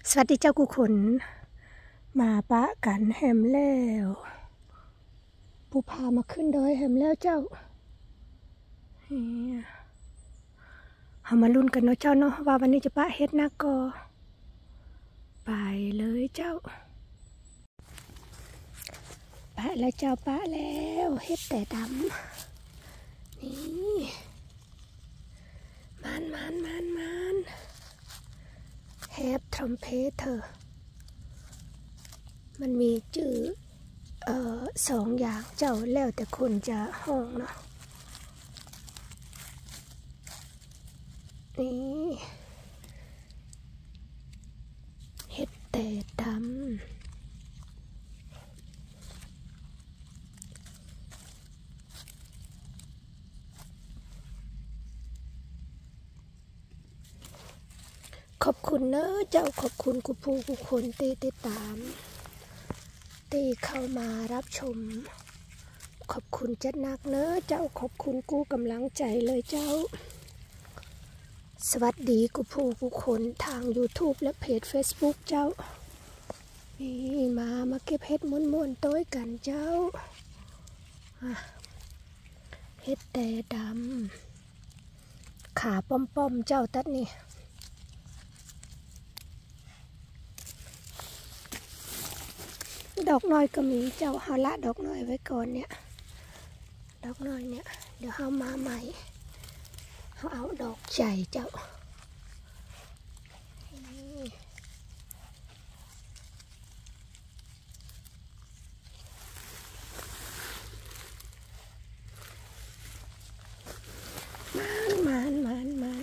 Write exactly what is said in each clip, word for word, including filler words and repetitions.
สวัสดีเจ้ากุขุนมาปะกันแฮมแล้วผู้พามาขึ้นดอยแฮมแล้วเจ้าเอามาลุ้นกันเนาะเจ้าเนาะว่าวันนี้จะปะเฮ็ดนักกอไปเลยเจ้าปะแล้วเจ้าปะแล้วเฮ็ดแต่ดำนี่มันมันมันมันแฮปทรอมเพเธอมันมีจื่อเอ่อสองอย่างเจ้าแล้วแต่คนจะห้องเนาะนี่เฮ็ดแต่ดำขอบคุณเนอะเจ้าขอบคุณกูผู้กูคนตีติดตามตีเข้ามารับชมขอบคุณจัดนักเนอะเจ้าขอบคุณกูกำลังใจเลยเจ้าสวัสดีกูผู้กูคนทาง YouTube และเพจ Facebook เจ้านี่มามาเก็บเห็ดม้วนๆต้อยกันเจ้าเห็ดแต่ดำขาป้อมๆเจ้าตัดนี่ดอกน้อยก็มีเจ้าเฮาละดอกน้อยไว้ก่อนเนี่ยดอกน้อยเนี่ยเดี๋ยวเฮามาใหม่เฮาเอาดอกใหญ่เจ้ามันมันมันมัน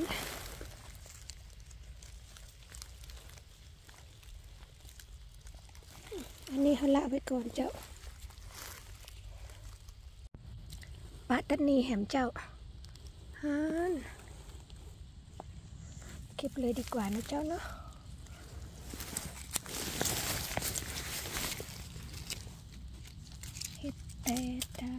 อันนี้เฮาละไว้ก่อนเจ้าปะตัดนี่แหมเจ้าฮันเก็บเลยดีกว่านะเจ้าเนาะเห็ดแต่ดำ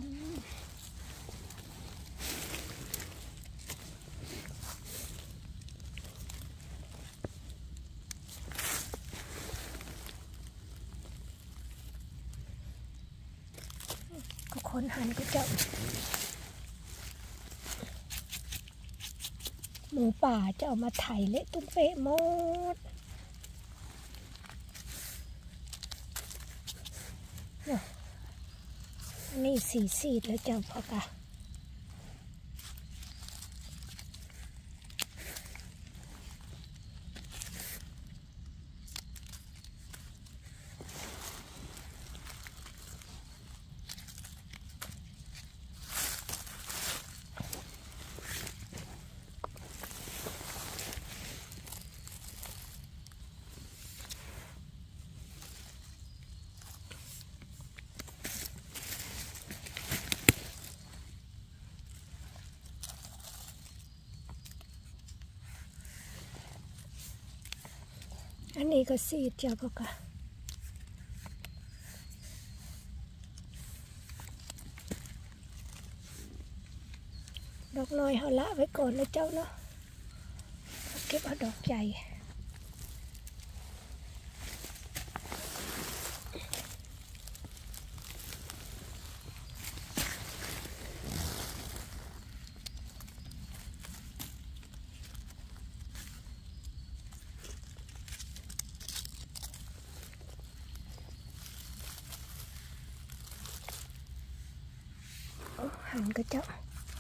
ก็คนหันก็เจ้าหมูป่าจะเอามาไถเละตุ้มเป๊ะหมดอันนี้สีสีดแล้วเจ้าพ่อกะอันนี้ก็สีดเจ้าพ่อกะดอกน้อยเอาละไว้ก่อนนะเจ้าเนาะเก็บเอาดอกใหญ่หันก็เจ้า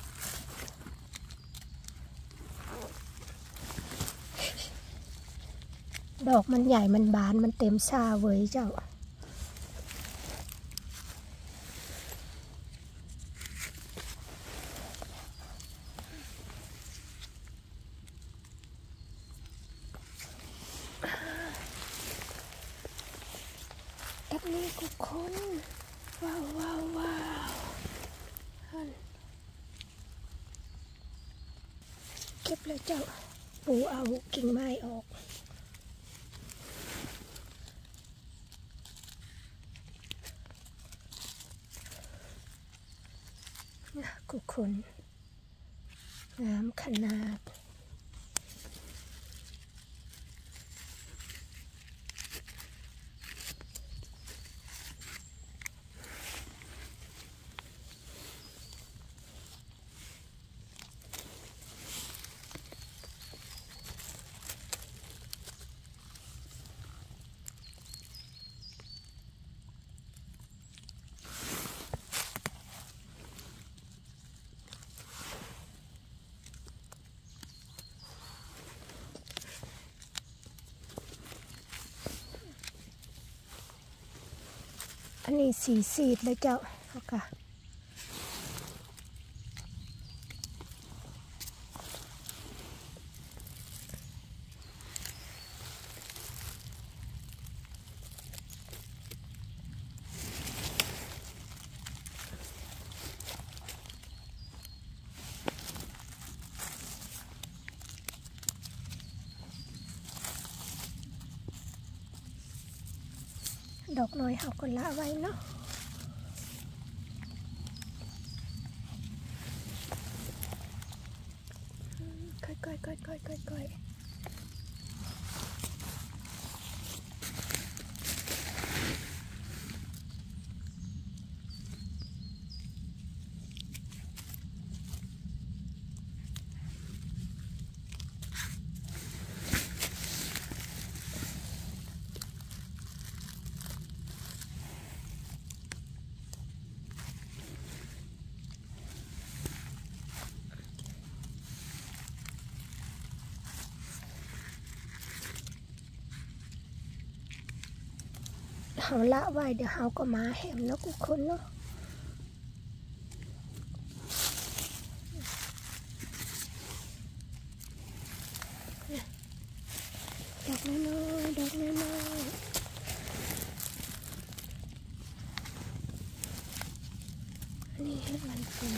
ดอกมันใหญ่มันบานมันเต็มซาเว้ยเจ้าตัดนี้กูคนว้าวว้าวว้าวเก็บเลยเจ้าปูเอากิ่งไม้ออกกูคนงามขนาดอันนี้สีสีดเลยเจ้าเอาค่ะดอกน้อยเขาก็ละไว้เนาะค่อยๆค่อยๆค่อยๆค่อยๆเขาละไว้เดี๋ยวเขาก็มาแหมเนาะทุกคนเนาะดอกน้อยๆดอกน้อยๆอันนี้เห็ดมันปู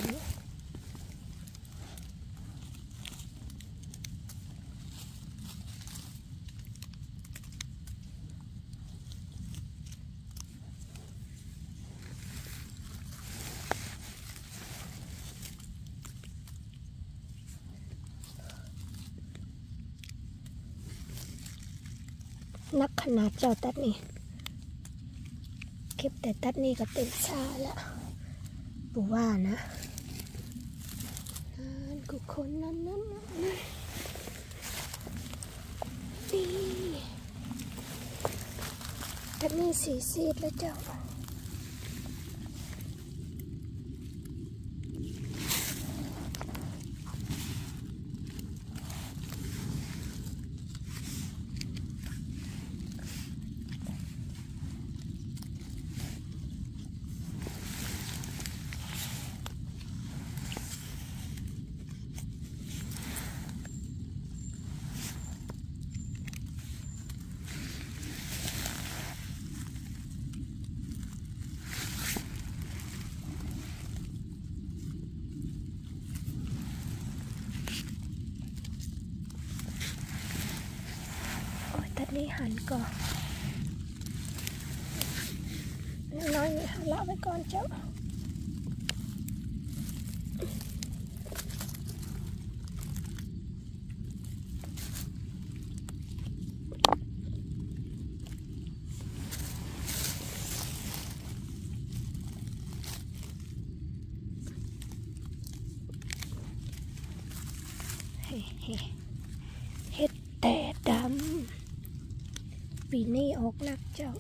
นักขนาดเจ้าตัดนี่เก็บแต่ตัดนี่ก็เต็มชาแล้วปูว่านะนั่นกูคนนั้นนั้นนี่ตัดนี่สีซีดแล้วเจ้าตัดนี่หันก่อนน้อยละไว้ก่อนเจ้าเฮ็ดแต่ดำปีนี้ออกนักเจ้า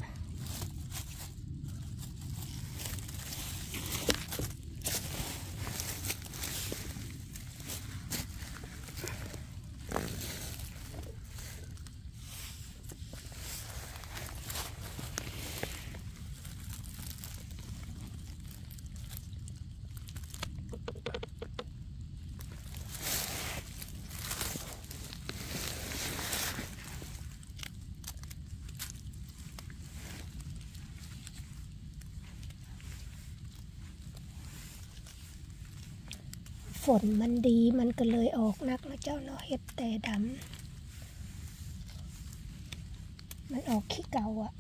ฝนมันดีมันก็เลยออกนักนะเจ้าเนาะเห็ดแต่ดำมันออกขี้เก่าอ่ะ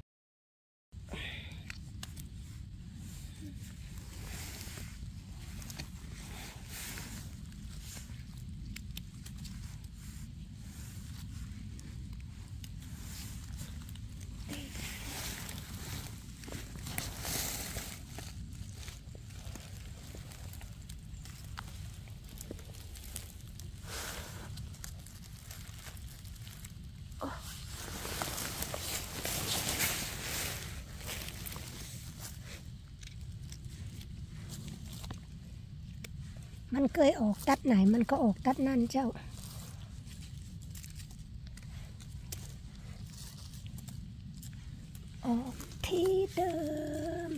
มันเคยออกตัดไหนมันก็ออกตัดนั่นเจ้าออกที่เดิม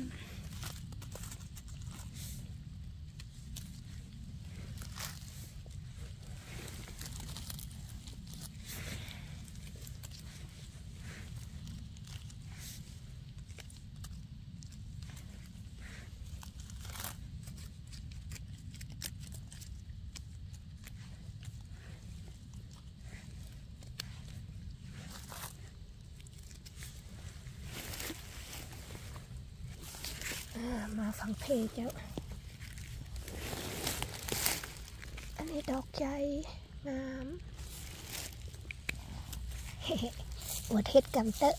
มาฟังเพลงเจ้าอันนี้ดอกใจงามเฮ้อวดเฮ็ดกำเตอะ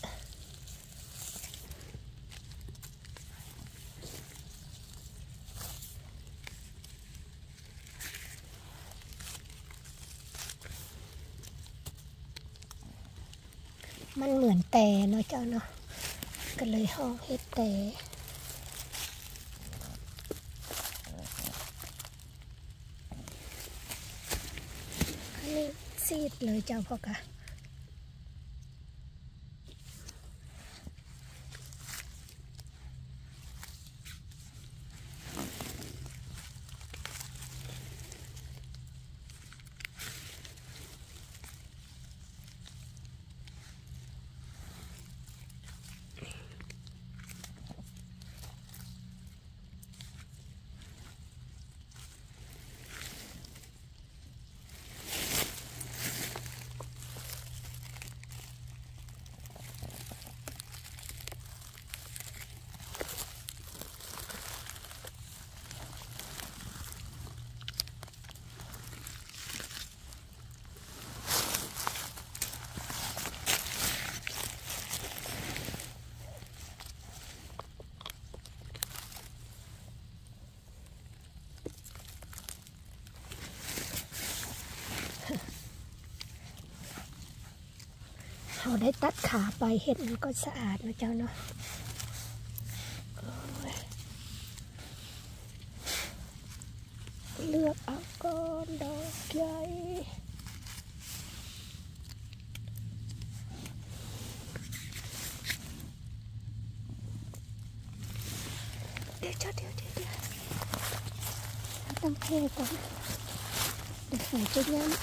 มันเหมือนแต่เนาะเจ้าเนาะก็เลยห้องเฮ็ดแต่อันนี้ซีดเลยเจ้าพ่อกะเราได้ตัดขาไปเห็ดมันก็สะอาดนะเจ้าเนาะเลือกเอาก้อนดอกใหญ่เดี๋ยวเจ้าเดี๋ยวเดี๋ยวเดี๋ยวต้องเทก่อนเดี๋ยวใส่จะย้ำ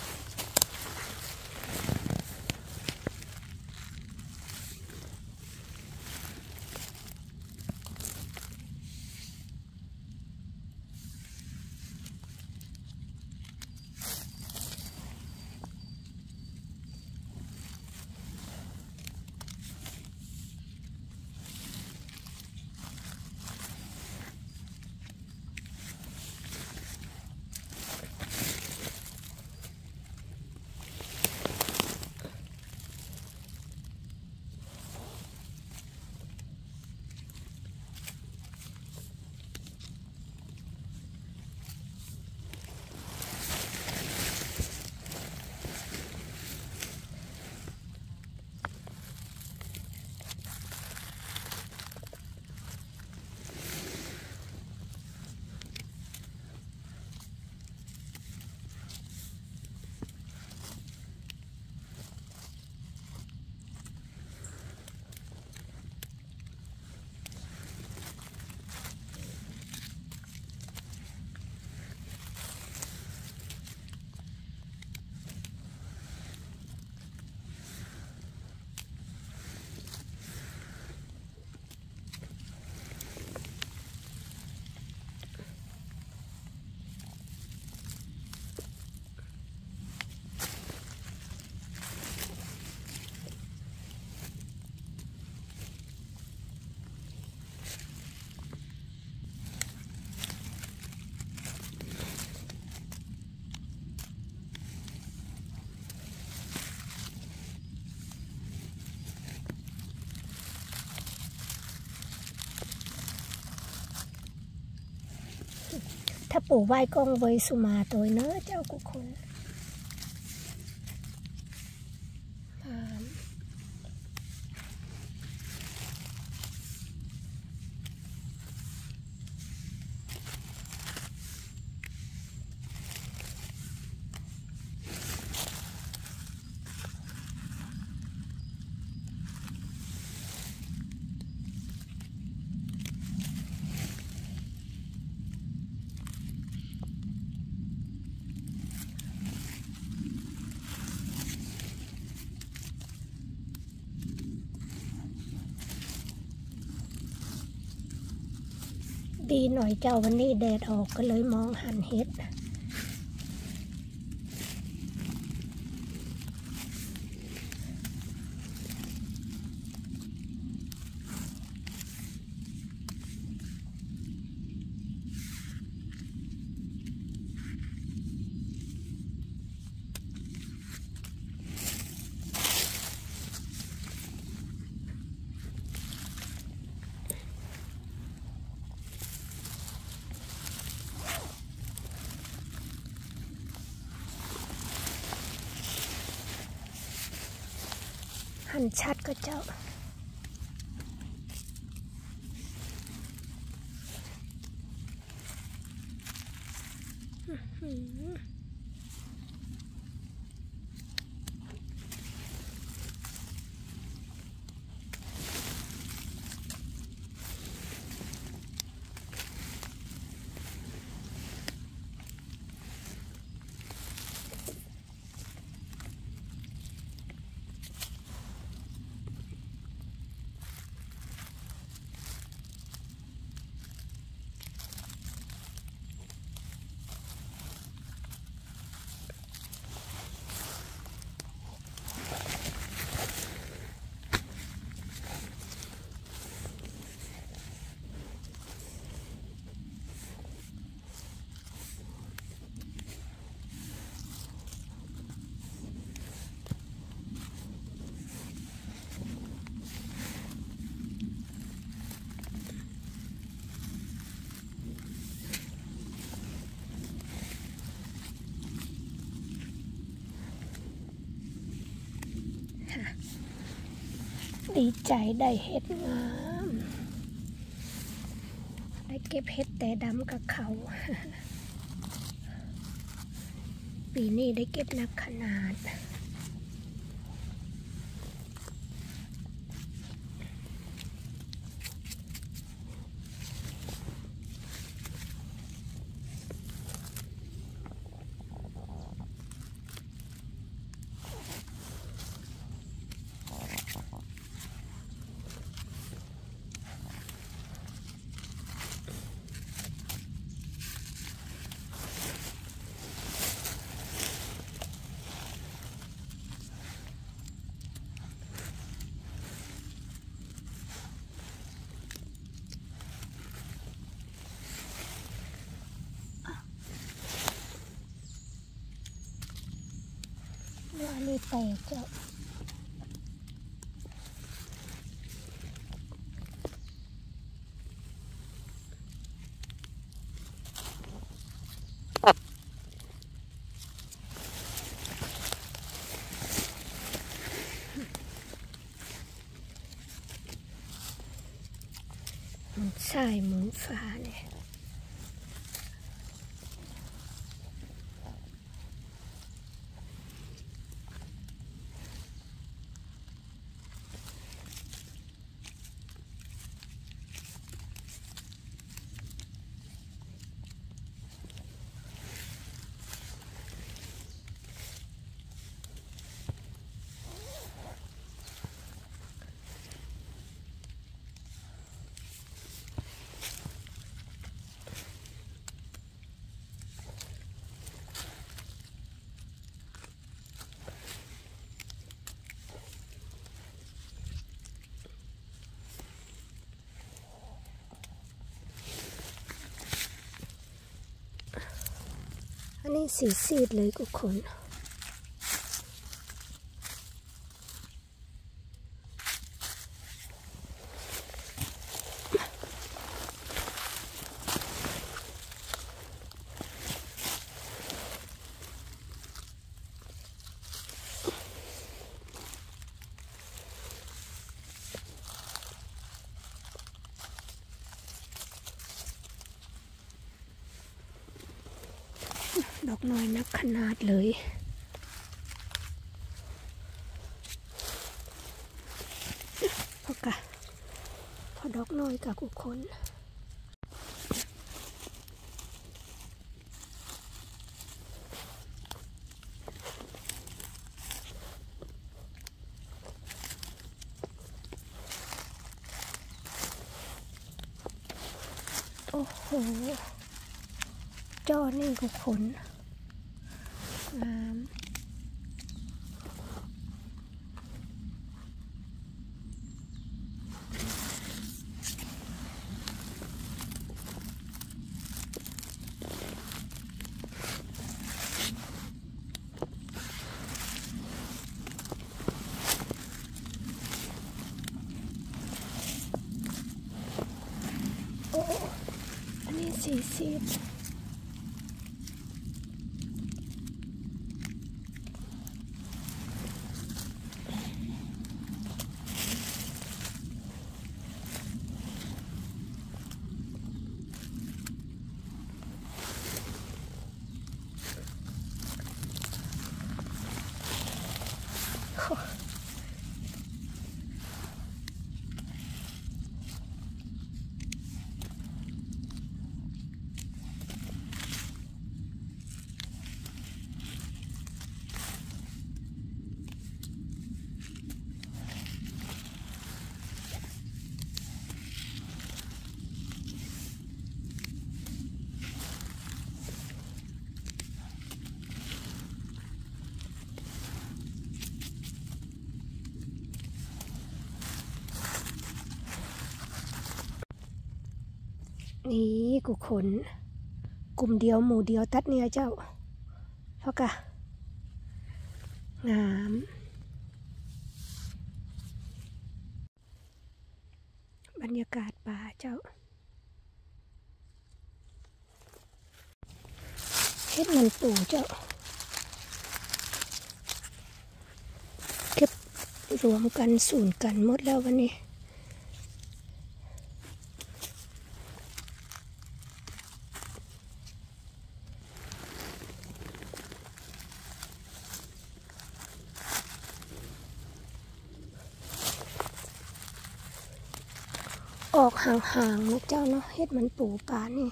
ถ้าปู่ไหว้กองไว้สุมาตัวเนอะเจ้ากุคนดีหน่อยเจ้าวันนี้แดดออกก็เลยมองหันเห็ดหันชัดก็เจ้าดีใจได้เห็ดงามได้เก็บเห็ดแต่ดำกับเขา ปีนี้ได้เก็บนักขนาดว่านี่แตกเจ้ามันใช่หมุนฟ้าเนี่ยอันนี้สีซีดเลยทุกคนดอกน้อยนักขนาดเลยพอกะพอดอกน้อยกับกุคนโอ้โหจอนี่กุคนงามโอ้อันนี้สีซีดนี่กูขนกลุ่มเดียวหมู่เดียวตัดเนี่ยเจ้าเพราะกะงามบรรยากาศป่าเจ้าเฮ็ดมันปูเจ้าเก็บรวมกันสูนกันหมดแล้ววันนี้ออกห่างๆนะเจ้าเนาะเฮ็ดมันปูป่านี่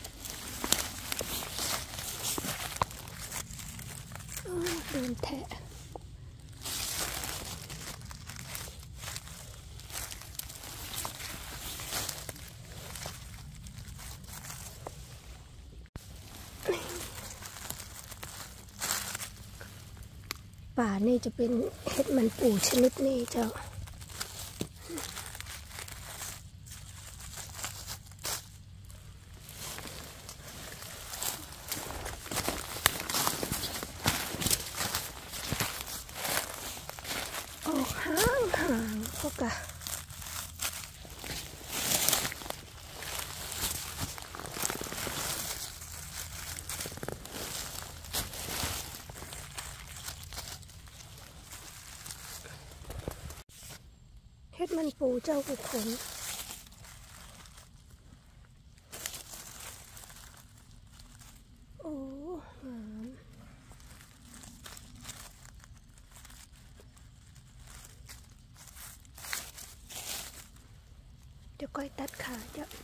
โดนแทะป่านี่จะเป็นเฮ็ดมันปูชนิดนี้เจ้าออกห่างห่างพวกกะเฮ็ดมันปูเจ้ากุขนโอ้งามเดี๋ยวก้อยตัดขาเจ้า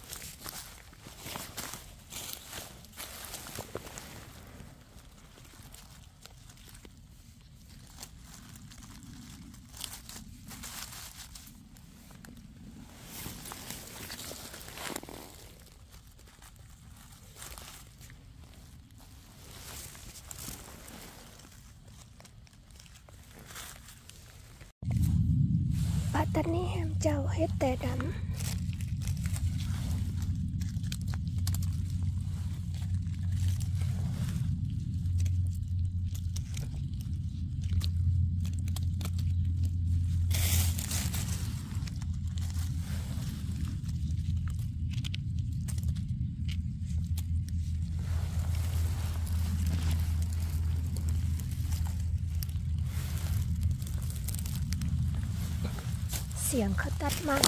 ปัตตานีแฮมเจ้าเฮ็ดแต่ดำเสียงเขาตัดมา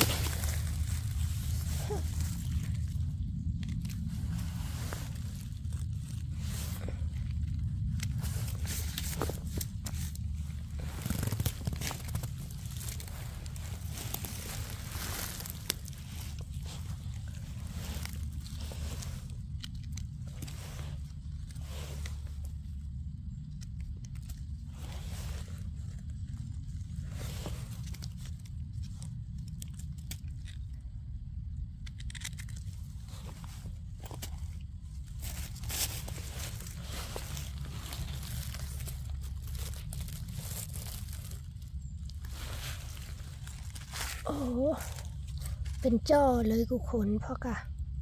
โอ้เป็นจ้อเลยกูขนพ่อกะ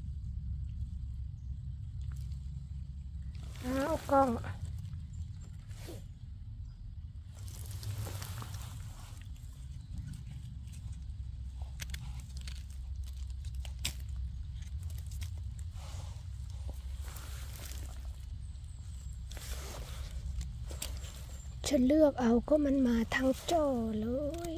เอากล้องฉันเลือกเอาก็มันมาทั้งจ้อเลย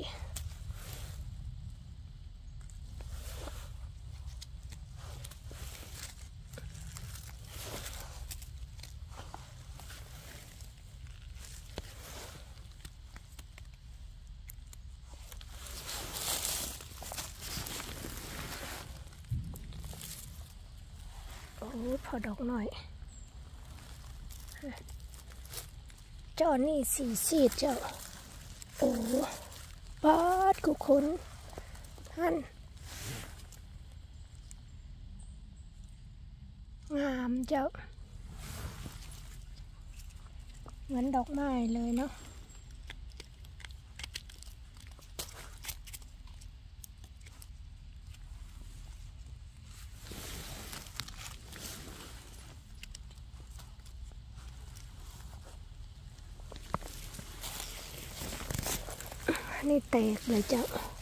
โอ้พอดอกหน่อยเจ้านี่สีซีดเจ้าโอ้ปาดกุคนฮั่นงามเจ้าเหมือนดอกไม้เลยเนาะนี่แตกเลยเจ้า